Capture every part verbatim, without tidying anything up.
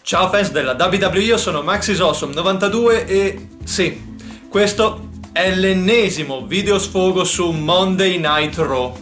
Ciao fans della W W E, io sono MaxisAwesome novantadue e sì, questo è l'ennesimo video sfogo su Monday Night Raw.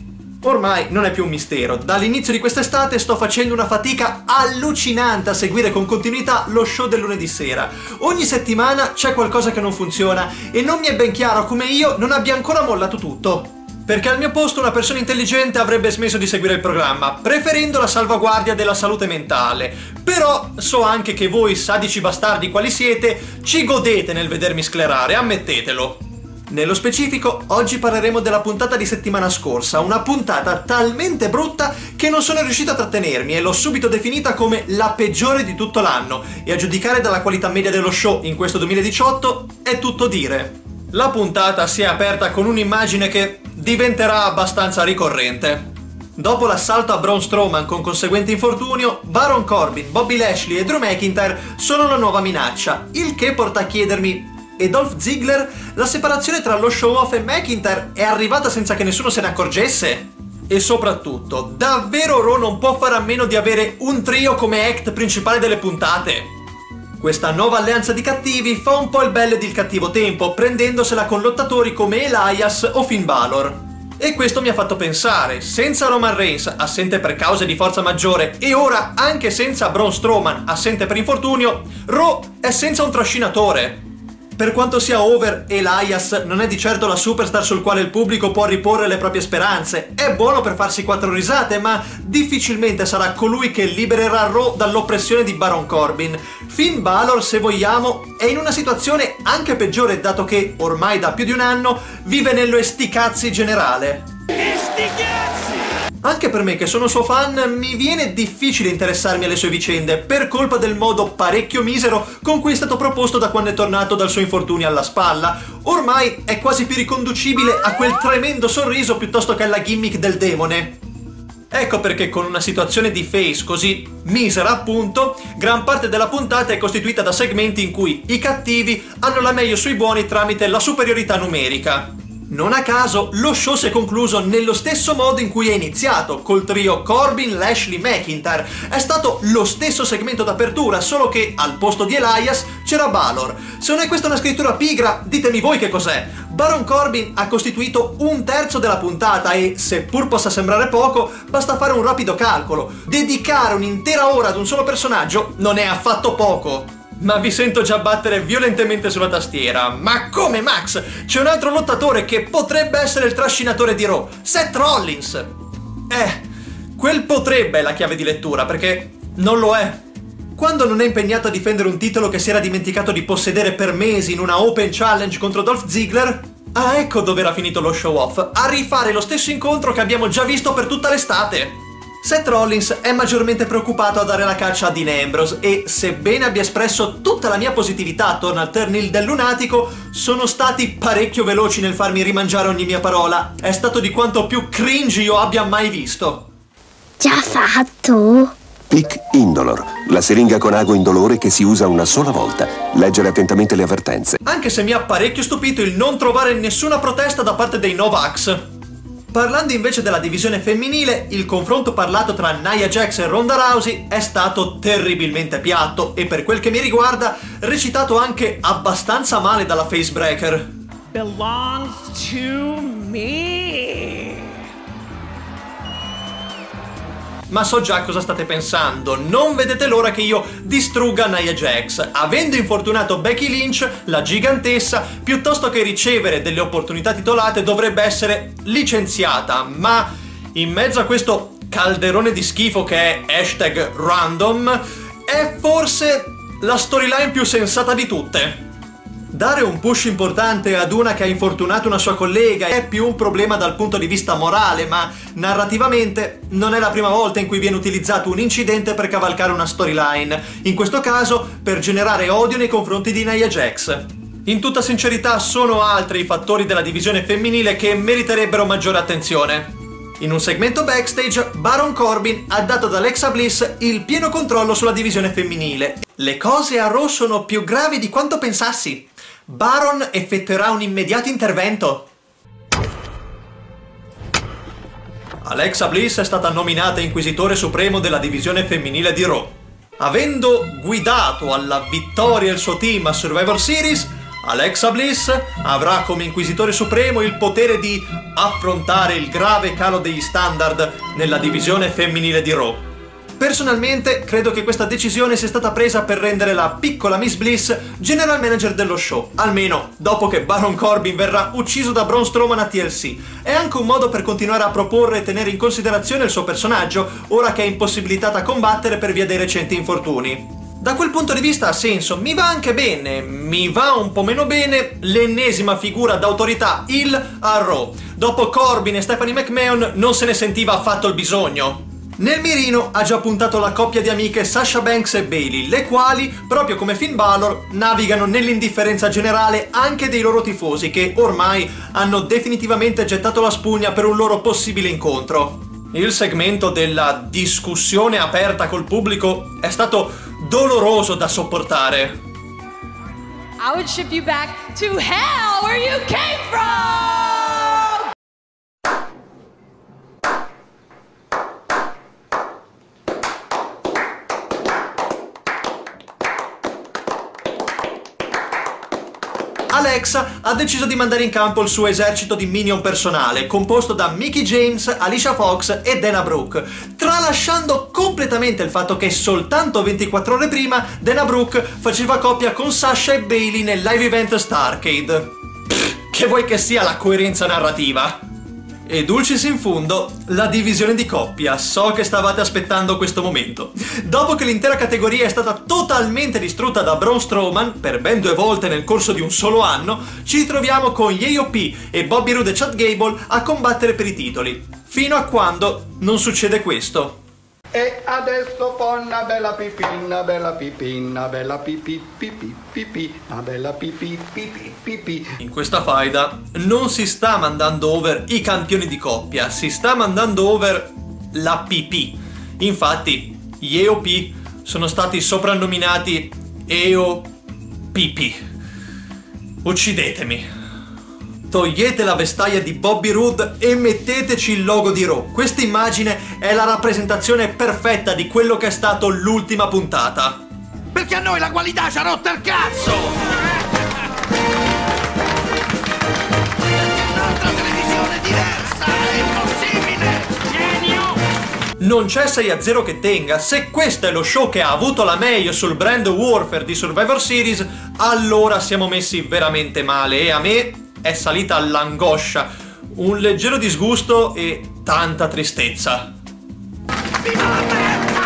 Ormai non è più un mistero, dall'inizio di quest'estate sto facendo una fatica allucinante a seguire con continuità lo show del lunedì sera. Ogni settimana c'è qualcosa che non funziona e non mi è ben chiaro come io non abbia ancora mollato tutto. Perché al mio posto una persona intelligente avrebbe smesso di seguire il programma, preferendo la salvaguardia della salute mentale. Però so anche che voi, sadici bastardi quali siete, ci godete nel vedermi sclerare, ammettetelo. Nello specifico, oggi parleremo della puntata di settimana scorsa, una puntata talmente brutta che non sono riuscito a trattenermi e l'ho subito definita come la peggiore di tutto l'anno, e a giudicare dalla qualità media dello show in questo duemiladiciotto è tutto dire. La puntata si è aperta con un'immagine che diventerà abbastanza ricorrente. Dopo l'assalto a Braun Strowman con conseguente infortunio, Baron Corbin, Bobby Lashley e Drew McIntyre sono la nuova minaccia, il che porta a chiedermi: e Dolph Ziggler? La separazione tra lo show-off e McIntyre è arrivata senza che nessuno se ne accorgesse? E soprattutto, davvero Raw non può fare a meno di avere un trio come act principale delle puntate? Questa nuova alleanza di cattivi fa un po' il bello ed il cattivo tempo, prendendosela con lottatori come Elias o Finn Balor. E questo mi ha fatto pensare, senza Roman Reigns, assente per cause di forza maggiore, e ora anche senza Braun Strowman, assente per infortunio, Raw è senza un trascinatore. Per quanto sia over, Elias non è di certo la superstar sul quale il pubblico può riporre le proprie speranze. È buono per farsi quattro risate, ma difficilmente sarà colui che libererà Raw dall'oppressione di Baron Corbin. Finn Balor, se vogliamo, è in una situazione anche peggiore, dato che ormai da più di un anno vive nello esticazzi generale. Esticazzi! Anche per me, che sono suo fan, mi viene difficile interessarmi alle sue vicende per colpa del modo parecchio misero con cui è stato proposto da quando è tornato dal suo infortunio alla spalla. Ormai è quasi più riconducibile a quel tremendo sorriso piuttosto che alla gimmick del demone. Ecco perché con una situazione di face così misera, appunto, gran parte della puntata è costituita da segmenti in cui i cattivi hanno la meglio sui buoni tramite la superiorità numerica. Non a caso, lo show si è concluso nello stesso modo in cui è iniziato, col trio Corbin, Lashley, McIntyre. È stato lo stesso segmento d'apertura, solo che al posto di Elias c'era Balor. Se non è questa una scrittura pigra, ditemi voi che cos'è. Baron Corbin ha costituito un terzo della puntata e, seppur possa sembrare poco, basta fare un rapido calcolo. Dedicare un'intera ora ad un solo personaggio non è affatto poco. Ma vi sento già battere violentemente sulla tastiera. Ma come, Max? C'è un altro lottatore che potrebbe essere il trascinatore di Raw, Seth Rollins. Eh, quel potrebbe è la chiave di lettura, perché non lo è. Quando non è impegnato a difendere un titolo che si era dimenticato di possedere per mesi in una Open Challenge contro Dolph Ziggler, ah, ecco dove era finito lo show-off, a rifare lo stesso incontro che abbiamo già visto per tutta l'estate. Seth Rollins è maggiormente preoccupato a dare la caccia a Dean Ambrose e, sebbene abbia espresso tutta la mia positività attorno al turn heel del lunatico, sono stati parecchio veloci nel farmi rimangiare ogni mia parola. È stato di quanto più cringe io abbia mai visto. Già fatto? Pic Indolor, la siringa con ago indolore che si usa una sola volta. Leggere attentamente le avvertenze. Anche se mi ha parecchio stupito il non trovare nessuna protesta da parte dei Novax. Parlando invece della divisione femminile, il confronto parlato tra Nia Jax e Ronda Rousey è stato terribilmente piatto e, per quel che mi riguarda, recitato anche abbastanza male dalla Facebreaker. Belongs to me. Ma so già cosa state pensando, non vedete l'ora che io distrugga Nia Jax. Avendo infortunato Becky Lynch, la gigantessa, piuttosto che ricevere delle opportunità titolate dovrebbe essere licenziata, ma in mezzo a questo calderone di schifo che è hashtag random, è forse la storyline più sensata di tutte. Dare un push importante ad una che ha infortunato una sua collega è più un problema dal punto di vista morale, ma narrativamente non è la prima volta in cui viene utilizzato un incidente per cavalcare una storyline, in questo caso per generare odio nei confronti di Nia Jax. In tutta sincerità, sono altri i fattori della divisione femminile che meriterebbero maggiore attenzione. In un segmento backstage, Baron Corbin ha dato ad Alexa Bliss il pieno controllo sulla divisione femminile. Le cose a Raw sono più gravi di quanto pensassi. Baron effettuerà un immediato intervento. Alexa Bliss è stata nominata Inquisitore Supremo della divisione femminile di Raw. Avendo guidato alla vittoria il suo team a Survivor Series, Alexa Bliss avrà come Inquisitore Supremo il potere di affrontare il grave calo degli standard nella divisione femminile di Raw. Personalmente credo che questa decisione sia stata presa per rendere la piccola Miss Bliss general manager dello show, almeno dopo che Baron Corbin verrà ucciso da Braun Strowman a T L C. È anche un modo per continuare a proporre e tenere in considerazione il suo personaggio, ora che è impossibilitata a combattere per via dei recenti infortuni. Da quel punto di vista ha senso, mi va anche bene, mi va un po' meno bene l'ennesima figura d'autorità heel a Raw. Dopo Corbin e Stephanie McMahon non se ne sentiva affatto il bisogno. Nel mirino ha già puntato la coppia di amiche Sasha Banks e Bayley, le quali, proprio come Finn Balor, navigano nell'indifferenza generale anche dei loro tifosi, che ormai hanno definitivamente gettato la spugna per un loro possibile incontro. Il segmento della discussione aperta col pubblico è stato doloroso da sopportare. I would ship you back to hell where you came from! Alexa ha deciso di mandare in campo il suo esercito di minion personale, composto da Mickie James, Alicia Fox e Dana Brooke, tralasciando completamente il fatto che soltanto ventiquattro ore prima Dana Brooke faceva coppia con Sasha e Bayley nel live event Starrcade. Pff, che vuoi che sia la coerenza narrativa? E dulcis in fundo, la divisione di coppia. So che stavate aspettando questo momento. Dopo che l'intera categoria è stata totalmente distrutta da Braun Strowman, per ben due volte nel corso di un solo anno, ci ritroviamo con gli A O P e Bobby Roode e Chad Gable a combattere per i titoli. Fino a quando non succede questo. E adesso fa una bella pipì, una bella pipì, una bella pipì, pipì, pipì, una bella pipì, pipì, pipì. In questa faida non si sta mandando over i campioni di coppia, si sta mandando over la P P. Infatti, gli A O P sono stati soprannominati E O P P. Uccidetemi. Togliete la vestaglia di Bobby Roode e metteteci il logo di Raw. Questa immagine è la rappresentazione perfetta di quello che è stato l'ultima puntata. Perché a noi la qualità ci ha rotto il cazzo! Un'altra televisione diversa, è impossibile! Genio! Non c'è sei a zero che tenga. Se questo è lo show che ha avuto la meglio sul brand warfare di Survivor Series, allora siamo messi veramente male e a me è salita l'angoscia, un leggero disgusto e tanta tristezza. Viva la merda!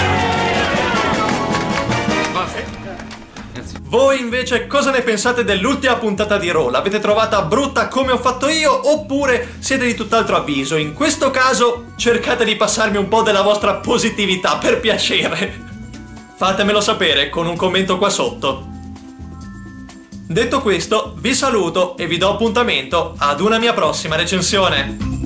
Voi invece cosa ne pensate dell'ultima puntata di Raw? L'avete trovata brutta come ho fatto io oppure siete di tutt'altro avviso? In questo caso cercate di passarmi un po' della vostra positività, per piacere. Fatemelo sapere con un commento qua sotto. Detto questo, vi saluto e vi do appuntamento ad una mia prossima recensione.